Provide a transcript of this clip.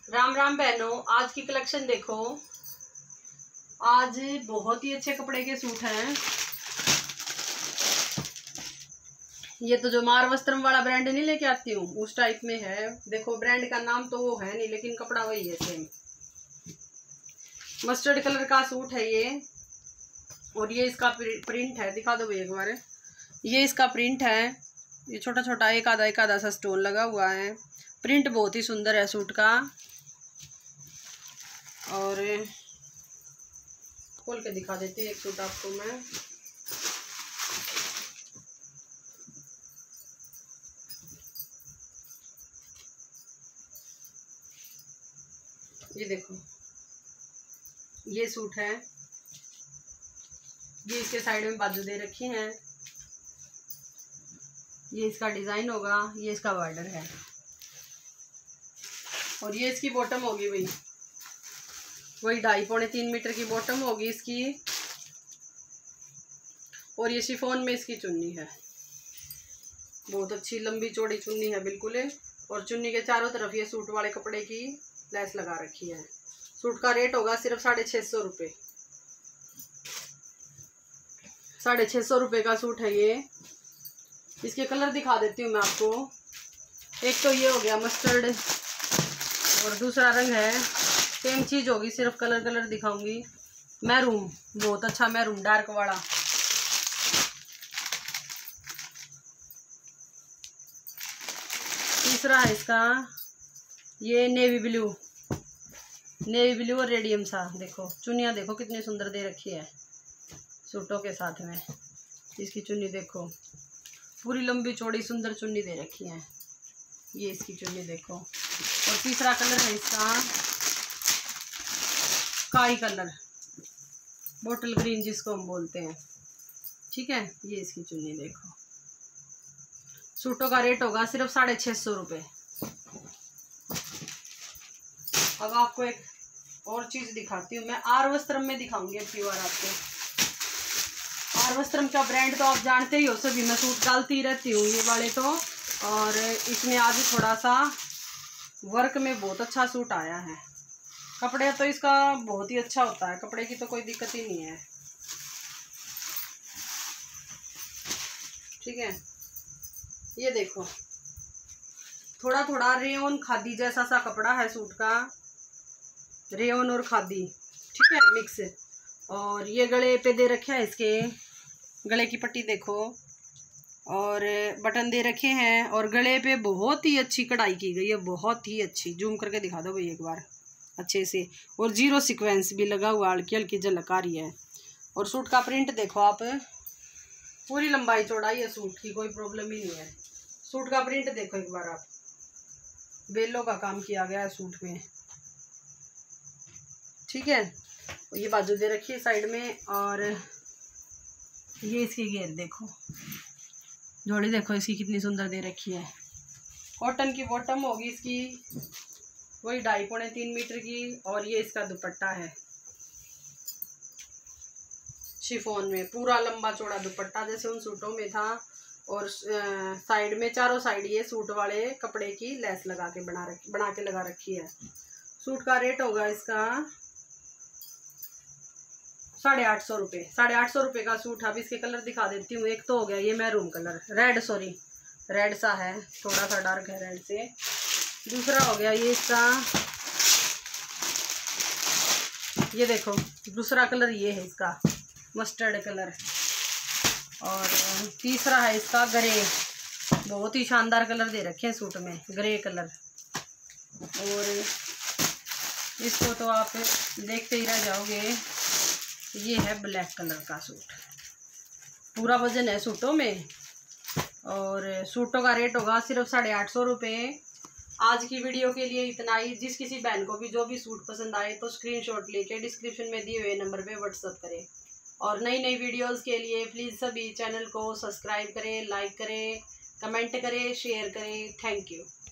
राम राम बहनों, आज की कलेक्शन देखो। आज बहुत ही अच्छे कपड़े के सूट हैं। ये तो जो मार वस्त्रम वाला ब्रांड नहीं लेके आती हूँ उस टाइप में है। देखो ब्रांड का नाम तो वो है नहीं, लेकिन कपड़ा वही है, सेम मस्टर्ड कलर का सूट है ये। और ये इसका प्रिंट है, दिखा दो भैया एक बार। ये इसका प्रिंट है, ये छोटा छोटा एक आधा सा स्टोन लगा हुआ है। प्रिंट बहुत ही सुंदर है सूट का। और खोल के दिखा देती हूँ एक सूट आपको मैं। ये देखो, ये सूट है। ये इसके साइड में बाजू दे रखी हैं। ये इसका डिजाइन होगा, ये इसका बॉर्डर है। और ये इसकी बॉटम होगी भाई, वही 2.5-3 मीटर की बॉटम होगी इसकी। और ये शिफॉन में इसकी चुन्नी है, बहुत अच्छी लंबी चौड़ी चुन्नी है बिल्कुल। और चुन्नी के चारों तरफ ये सूट वाले कपड़े की लेस लगा रखी है। सूट का रेट होगा सिर्फ 650 रुपये। 650 रुपये का सूट है ये। इसके कलर दिखा देती हूँ मैं आपको। एक तो ये हो गया मस्टर्ड, और दूसरा रंग है, सेम चीज होगी, सिर्फ कलर दिखाऊंगी। मैरून, बहुत अच्छा मैरून डार्क वाला। तीसरा है इसका ये नेवी ब्लू और रेडियम सा। देखो चुन्नियाँ देखो कितनी सुंदर दे रखी है सूटों के साथ में। इसकी चुन्नी देखो, पूरी लंबी चौड़ी सुंदर चुन्नी दे रखी है। ये इसकी चुन्नी देखो। और तीसरा कलर है इसका स्काई कलर, बोटल ग्रीन जिसको हम बोलते हैं, ठीक है। ये इसकी चुन्नी देखो। सूटों का रेट होगा सिर्फ 650 रुपये। अब आपको एक और चीज दिखाती हूँ मैं। आर वस्त्रम में दिखाऊंगी अब की बार आपको। आर वस्त्रम का ब्रांड तो आप जानते ही हो, सभी मैं सूट डालती रहती हूँ ये वाले तो। और इसमें आज थोड़ा सा वर्क में बहुत अच्छा सूट आया है। कपड़े तो इसका बहुत ही अच्छा होता है, कपड़े की तो कोई दिक्कत ही नहीं है, ठीक है। ये देखो, थोड़ा थोड़ा रेयन खादी जैसा सा कपड़ा है सूट का, रेयन और खादी, ठीक है, मिक्स। और ये गले पे दे रखे है, इसके गले की पट्टी देखो, और बटन दे रखे हैं। और गले पे बहुत ही अच्छी कढ़ाई की गई है, बहुत ही अच्छी। जूम करके दिखा दो भाई एक बार अच्छे से। और 0 सीक्वेंस भी लगा हुआ, हल्की हल्की झलक आ रही है। और सूट का प्रिंट देखो आप, पूरी लंबाई चौड़ाई है सूट की, कोई प्रॉब्लम ही नहीं है। सूट का प्रिंट देखो एक बार आप, बेलों का काम किया गया है सूट में, ठीक है। ये बाजू दे रखी है साइड में। और ये इसकी घेर देखो, जोड़ी देखो इसकी कितनी सुंदर दे रखी है। कॉटन की बॉटम होगी इसकी, वही 2.5-3 मीटर की। और ये इसका दुपट्टा है शिफॉन में, पूरा लंबा चौड़ा दुपट्टा जैसे उन सूटों में था। और साइड में चारों साइड ये सूट वाले कपड़े की लेस लगा के बना के लगा रखी है। सूट का रेट होगा इसका 850 रुपये। 850 रुपये का सूट। अब इसके कलर दिखा देती हूँ। एक तो हो गया ये मैरून कलर, रेड सा है, थोड़ा सा डार्क है रेड से। दूसरा हो गया ये इसका, ये देखो दूसरा कलर ये है इसका मस्टर्ड कलर। और तीसरा है इसका ग्रे, बहुत ही शानदार कलर दे रखे हैं सूट में, ग्रे कलर। और इसको तो आप देखते ही रह जाओगे। ये है ब्लैक कलर का सूट, पूरा वजन है सूटों में। और सूटों का रेट होगा सिर्फ 850 रुपये। आज की वीडियो के लिए इतना ही। जिस किसी बहन को भी जो भी सूट पसंद आए तो स्क्रीनशॉट लेके डिस्क्रिप्शन में दिए हुए नंबर पे व्हाट्सअप करें। और नई नई वीडियोस के लिए प्लीज़ सभी चैनल को सब्सक्राइब करें, लाइक करें, कमेंट करें, शेयर करें। Thank you.